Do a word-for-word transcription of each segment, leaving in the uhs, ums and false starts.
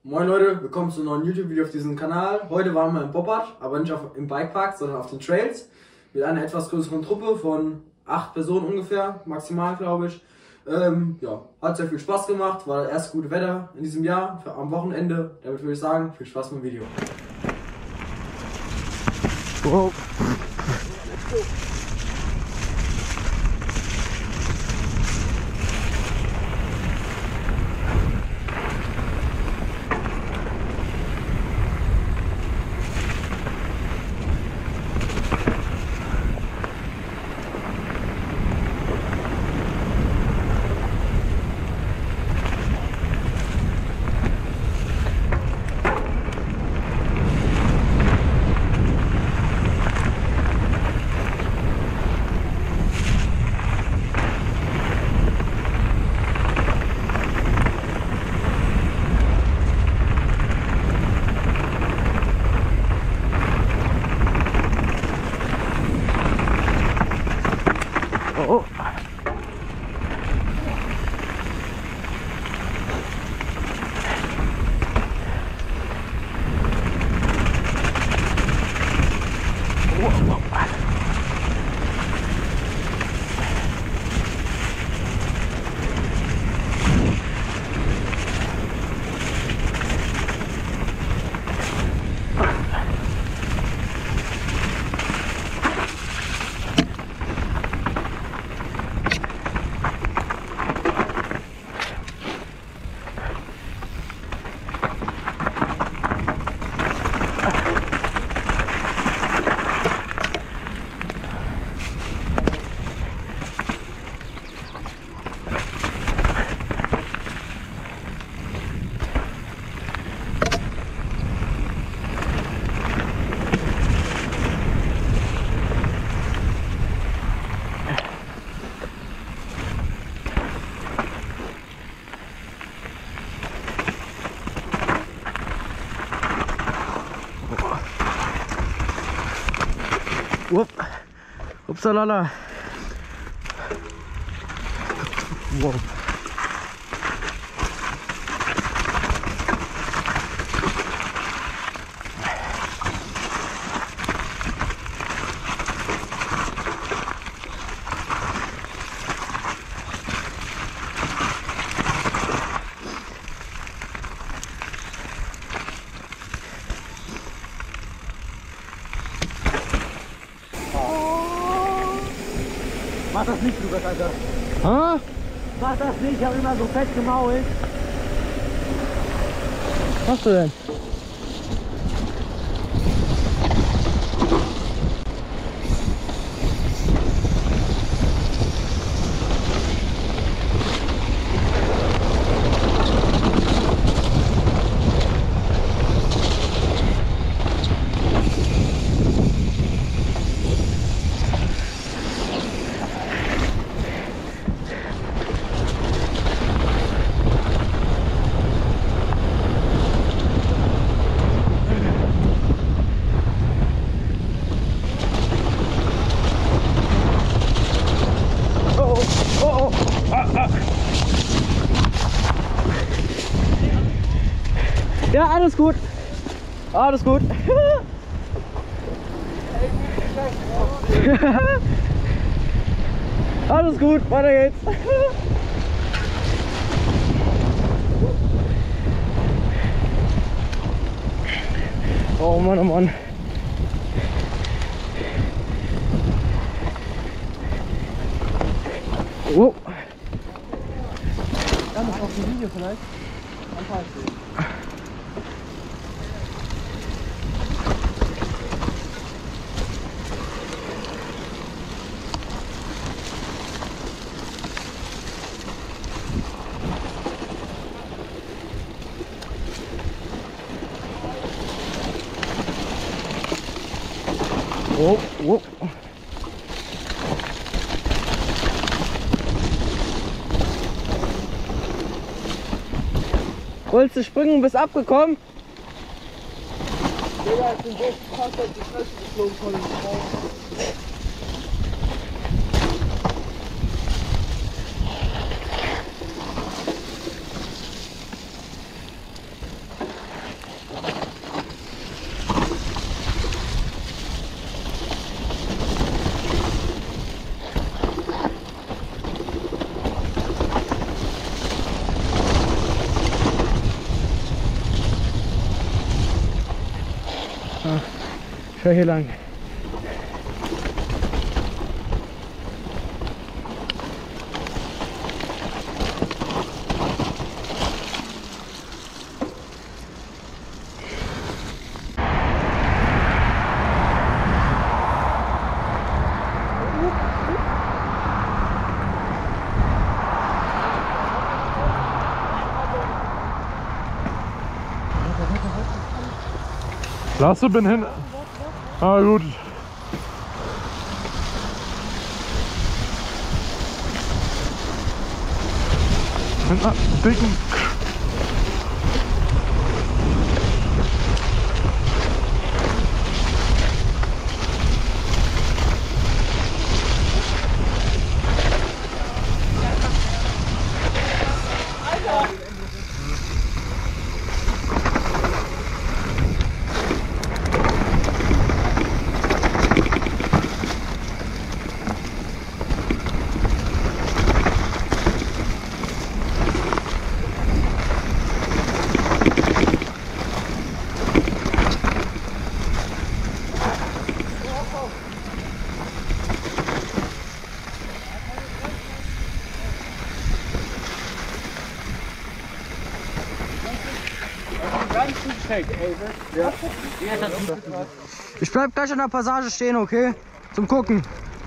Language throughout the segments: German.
Moin Leute, willkommen zu einem neuen YouTube-Video auf diesem Kanal. Heute waren wir im Bobbard, aber nicht auf, im Bikepark, sondern auf den Trails. Mit einer etwas größeren Truppe von acht Personen ungefähr, maximal glaube ich. Ähm, ja, hat sehr viel Spaß gemacht, war das erste gute Wetter in diesem Jahr, für, am Wochenende. Damit würde ich sagen, viel Spaß mit dem Video. Wow. Oh. Upp. Upsalala. Wow. Mach das nicht, Lukas, Alter. Ah? Mach das nicht, ich habe immer so fett gemault. Was machst du denn? Ja, alles gut. Alles gut. Alles gut, weiter geht's. Oh Mann, oh Mann. Wow. Kann das auf dem Video vielleicht? Anpassen. Oh, oh. Wolltest du springen, bist abgekommen? Digga, ich bin so fast auf die Fresse geflogen von dem Sprung. Fahr hier lang. Lasse, bin hin. Ah, gut. Mit einer dicken. Ich bleib gleich an der Passage stehen, okay? Zum Gucken.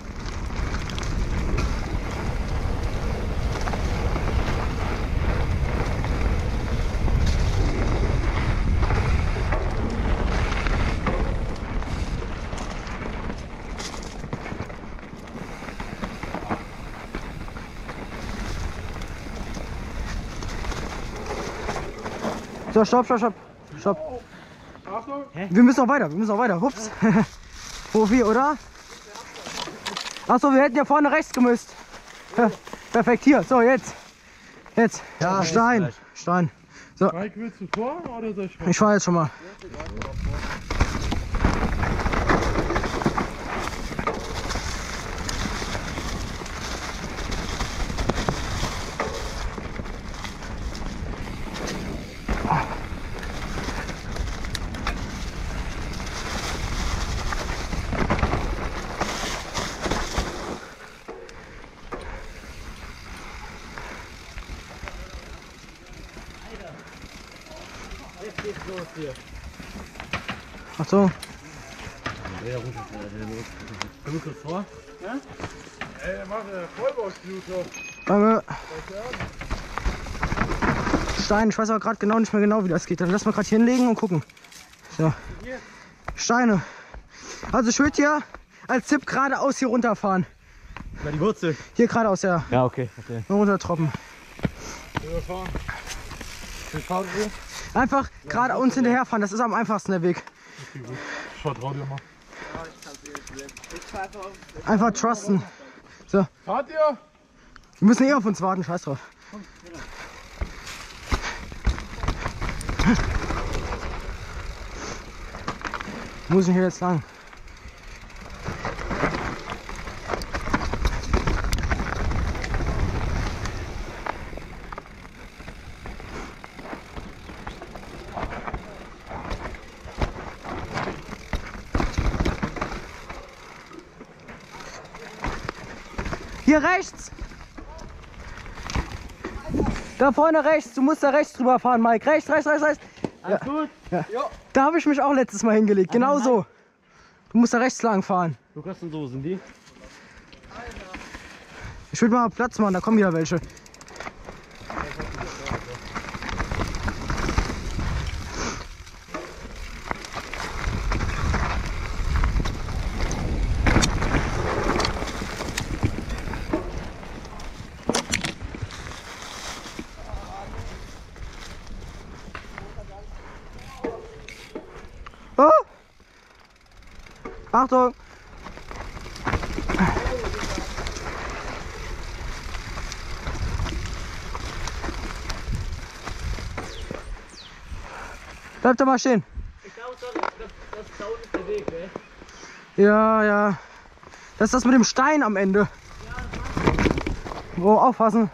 So, stopp, stopp, stopp. Stopp. Wir müssen noch weiter, wir müssen noch weiter. Hups. Profi, oder? Achso, wir hätten ja vorne rechts gemüsst. Perfekt, hier. So, jetzt. Jetzt. Ja, Stein. Stein. So. Mike, willst du vor oder soll ich vor? Ich fahr jetzt schon mal. Achso. Ey, mach eine Vollbausflute. Danke. Stein, ich weiß aber gerade genau nicht mehr genau, wie das geht. Dann lass mal gerade hier hinlegen und gucken. So. Steine. Also ich würde hier als Tipp geradeaus hier runterfahren. Na, die Wurzel. Hier geradeaus, ja. Ja, okay. okay. Nur runtertroppen. Überfahren. Einfach gerade uns hinterherfahren, das ist am einfachsten der Weg. Okay, gut. Ich vertrau dir mal. Einfach trusten. So. Fahrt ihr? Wir müssen eh auf uns warten, scheiß drauf. Muss ich hier jetzt lang? Hier rechts! Da vorne rechts, du musst da rechts drüber fahren, Mike. Rechts, rechts, rechts, rechts. Alles Ja. gut? Ja. Da habe ich mich auch letztes Mal hingelegt, genau so. Du musst da rechts lang fahren. Lukas und so sind die. Ich würde mal Platz machen, da kommen wieder welche. Oh! Achtung! Bleib da mal stehen. Ich glaube, das, das, das da unten ist der Weg, ne? Ja, ja. Das ist das mit dem Stein am Ende. Oh, aufpassen.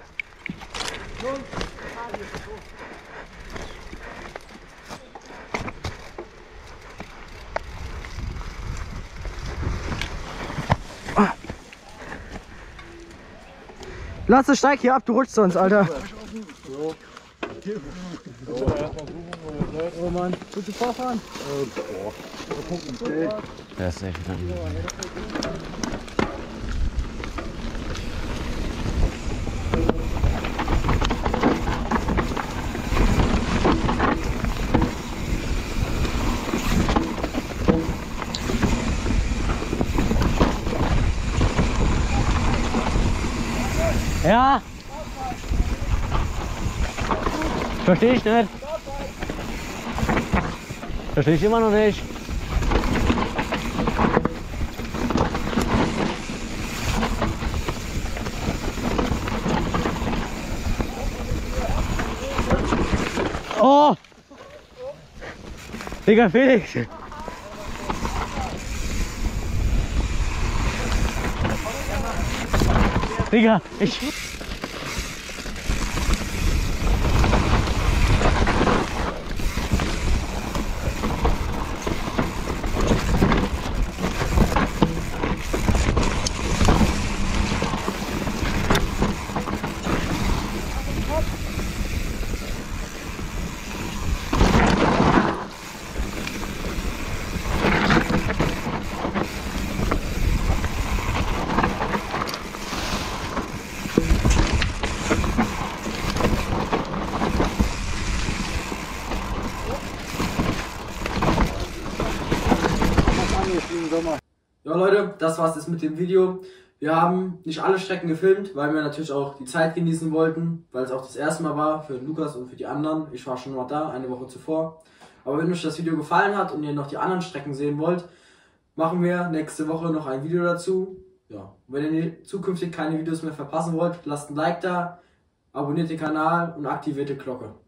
Lasse, steig hier ab, du rutschst sonst, Alter. Oh Mann, willst du vorfahren? Der ist echt dann. Ja. Verstehe ich nicht. Verstehe ich immer noch nicht. Oh! Digga, Felix! Digga, ich... Ja Leute, das war's jetzt mit dem Video. Wir haben nicht alle Strecken gefilmt, weil wir natürlich auch die Zeit genießen wollten, weil es auch das erste Mal war für Lukas und für die anderen. Ich war schon mal da, eine Woche zuvor. Aber wenn euch das Video gefallen hat und ihr noch die anderen Strecken sehen wollt, machen wir nächste Woche noch ein Video dazu. Ja, wenn ihr zukünftig keine Videos mehr verpassen wollt, lasst ein Like da, abonniert den Kanal und aktiviert die Glocke.